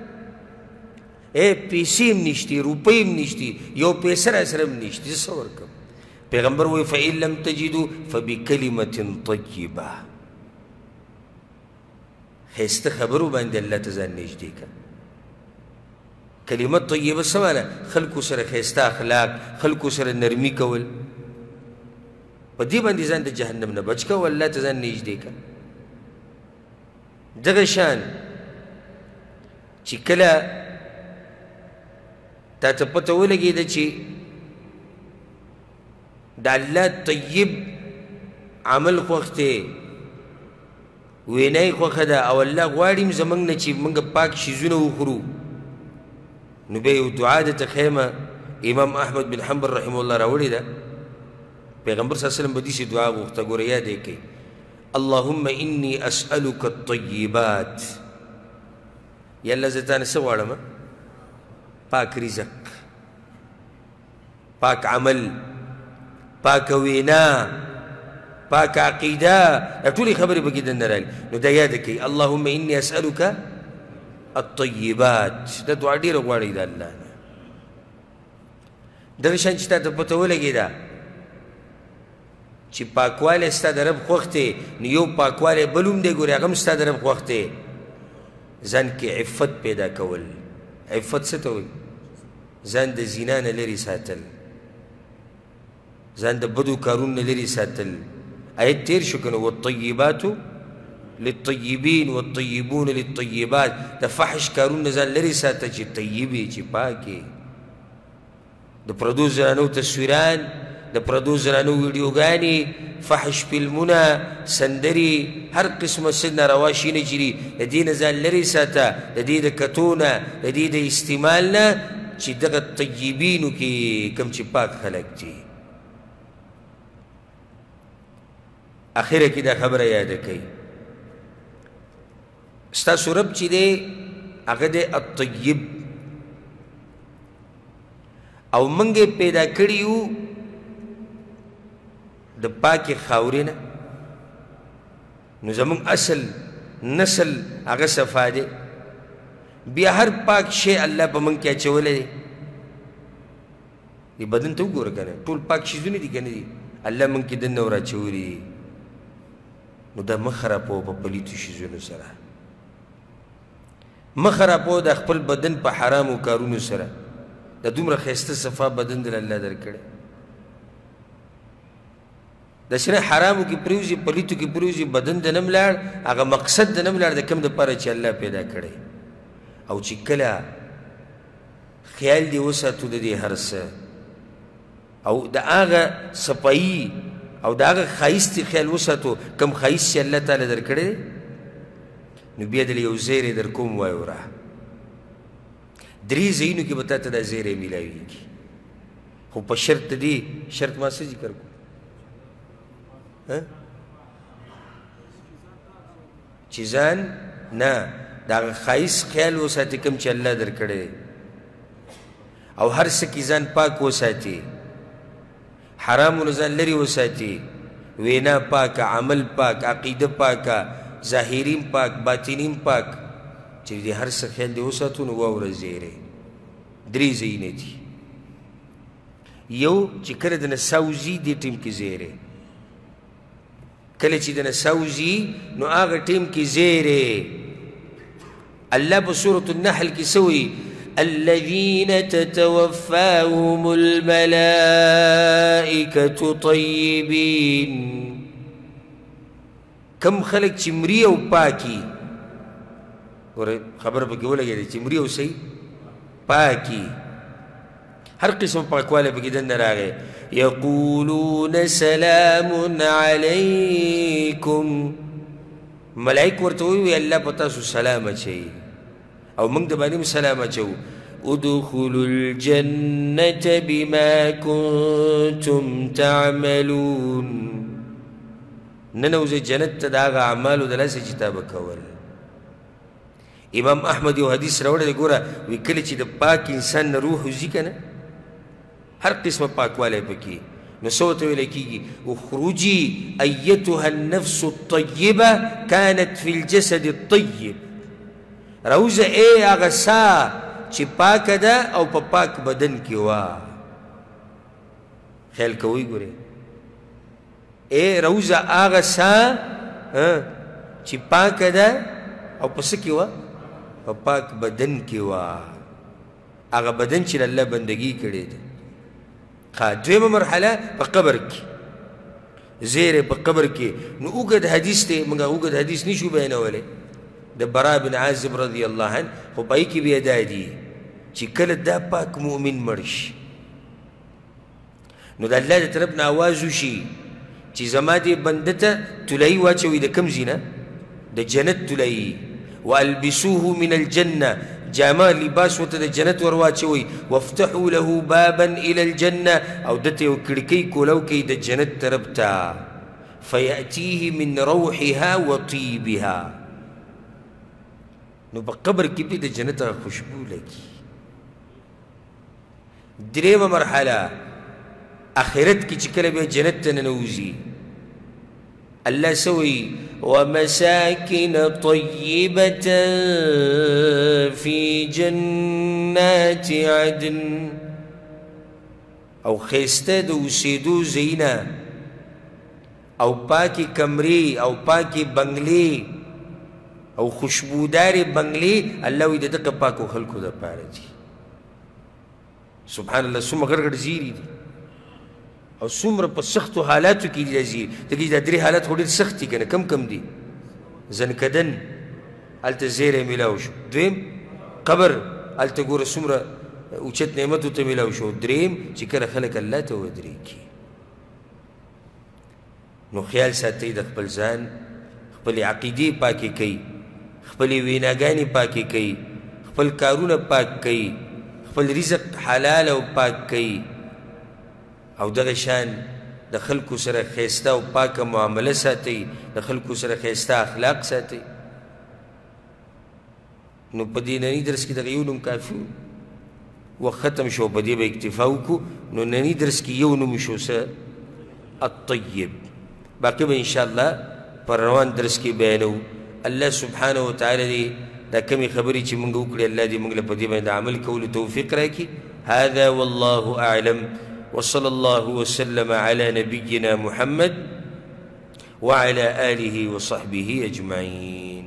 Speaker 1: پیسې هم نشته روپۍ هم نشته یو پیسه را سره هم نشته زه څه ورکړم پیغمبر وایي فإن لم تجدوا فبکلمة طیبه ښایسته خبرو باندې الله ته ځان نږدې کړه. کلمه طیبه څه معنی؟ خلکو سره ښایسته اخلاق، خلکو سره نرمي کول، په دې باندې ځان د جهنم نه بچ کړه او الله ته ځان نږدې کړه. دغه شان چې کله تا ته پته ولګېده چې د الله طیب عمل خوښ دی، وینا یې خوښه ده او الله غواړي زموږ نه چې موږ پاک شیزونه وخورو، نو بیا یو دعا درته ښیم. امام احمد بن حنبل رحمه الله راوړې ده. پیغمبر صلی الله علیه وسلم به داسې دعا غوښته، ګوره یاد یې کوي: اللهم انی اسألک الطیبات. یا الله زه تانه څه غواړم؟ پاک رزق، پاک عمل، پاک وینا، پاک عقیده، دا ټولې خبرې پکې دننه راغلي. نو دا یاد کړئ: اللهم انی اسألک الطیبات. دا دعا ډېره غواړئ د الله نه. دغه شان چې تا ته پته ولګېده چې پاکوالی ستا د رب خوښ دی، نو یو پاکوالی بل هم دی، ګورې هغه هم ستا د رب خوښ دی. ځان کې عفت پیدا کول. عفت څه ته وایي؟ ځان د زنا نه لرې ساتل، ځان د بدو کارونو نه لرې ساتل. آیت تیر شو که نه؟ والطیبات للطیبین والطیبون للطیبات. د فحش کارونو نه ځان لرې ساته چې طیب یې، چې پاک یې. د پردو زنانو تصویران، د پردو زنانو ویډیوګانې، فحش فلمونه، سندرې، هر قسمه څه ناروا شیونه چې دي، د دې نه ځان لرې ساته، د دې د کتو نه، د دې د استعمال نه، چې دغه طیبینو کې کوم چې پاک خلک دي. اخره کې دا خبره یاده کوي: ستاسو رب چې دی هغه دی الطیب، او موږ یې پیدا کړي یو د پاکې خاورې نه. نو زموږ اصل نسل هغه صفا دی. بیا هر پاک شی الله په موږ کې اچولی دی. دې بدن ته وګوره که نه، ټول پاک شیزونه دي که نه دي؟ الله موږ کې دننه ور اچولي دي. نو دا مه خرابوه په پلیتو شیزونو سره، مه خرابوه د خپل بدن په حرامو کارونو سره. د دومره ښایسته صفا بدن در الله درکړی، داسې نه حرامو کې پرېوځي، پلیتو کې پرېوځي، بدن د نه ملاړ، هغه مقصد د نه ملاړ د کوم دپاره چې الله پیدا کړی. او چې کله خیال دې وساتو د دې هر څه، او د هغه صفایي او د هغه ښایست خیال وساتو، کوم ښایست چې الله تعالی درکړی دی، نو بیا دلې یو زیری در کوم وایوره. 3 ځایونو کې به تا ته دا زیری میلاویږي، خو په شرط دی. شرط ما څه ذکر کړو؟ چې ځان نه د هغه ښایست خیال وساتي کوم چې الله درکړی دی، او هر څه کې ځان پاک وساتي، حرامو نه ځان لرې وساتي، وینا پاکه، عمل پاک، عقیده پاکه، ظاهریم پاک، باطنیم پاک، چې دې هر څه خیال دې وساتو. نو واوره زیری 3 ځایونه دي. یو چې کله د نڅا وځي دې ټیم کې زیری، کله چې د نڅا وځي نو هغه ټیم کې زیری. الله په سورة النحل کې څه وایي؟ الذين تتوفاهم الملائكة طيبين. کم خلق چې مري او پاکي، ګوره خبره پکې ولګېده چې مري او صحیح پاکي، هر قسم پاکوالی پکې دننه راغی. یقولون سلام علیکم. ملائک ورته وایي الله په تاسو سلام اچوي، او موږ د باندې هم سلام اچوو. ادخلوا الجنة بما كنتم تعملون. ننوځئ جنت ته د هغه اعمالو د لاسه چې تا به کول. امام احمد یو حدیث راوړی دی، ګوره وایي کله چې د پاک انسان نه روح وځي که نه، هر قسمه پاکوالی پکې، نو څه ورته ویلی کېږي؟ اخرجي ایتها النفس الطیبه كانت فی الجسد الطیب. راوځه ای هغه ساه چې پاکه ده او په پاک بدن کې وه. خیال کوئ ګورې، ای راوځه هغه ساه چې پاکه ده او په څه کې وه په پاک بدن کې وه هغه بدن چې الله بندګي کړې ده دویمه مرحله په قبر کې زیر په قبر کې نو اوږد حدیث دی موږ اوږد حدیث نشو بیانولی د برا بن عازب رضی الله عنه خو په کې بیا دا دي چې کله دا پاک مؤمن مړ شي نو د الله د طرف نه آواز وشي چې زما دې بنده ته تلایي واچوي د کوم ځای نه د جنت تلایي والبسوه من الجنه جامه لباس ورته د جنت ور واچوي وافتحوا له بابا الى الجنه او دته یو کړکۍ کولو کوي د جنت طرف ته فیاتیه من روحها وطیبها نو په قبر کې به د جنت خوشبو لګي درېمه مرحله آخرت کی چکل بے جنت ننوزی اللہ سوئی ومساکن طیبة فی جنات عدن او خیسته دو سیدو زینا او پاکی کمری او پاکی بنگلی او خوشبودار بنگلی اللہ وی دقا پاکو خلقو دا پارا جی سبحان اللہ سم غرغر زیری دی او څومره په سختو حالاتو کې دي راځي دغه دا درې حالات خو ډېر سخت دي کنه کم دي زنکدن هلته زیری میلاو شو دویم قبر هلته ګوره څومره اوچت نعمت ورته میلاو شو دریم چې کله خلک الله ته ودرېږي نو خیال ساتئ د خپل ځان خپلې عقیدې پاکې کوي خپلې ویناګانې پاکې کوي خپل کارونه پاک کوي خپل رزق حلال او پاک کوي او دغه شان د خلکو سره ښایسته او پاکه معامله ساتئ د خلکو سره ښایسته اخلاق ساتئ نو په دې نني درس کې دغه یو نوم کافي وخت ختم شو په دې به اکتفا وکړو نو نني درس کې یو نوم شو څه الطیب باقي به انشاءالله پر روان درس کې بیانو الله سبحانه وتعالی دې دا کمې خبرې چې موږ وکړې الله دې موږ له په دې باندې عمل کولو توفیق راکړي هذا والله اعلم وصلى الله وسلم على نبينا محمد وعلى آله وصحبه أجمعين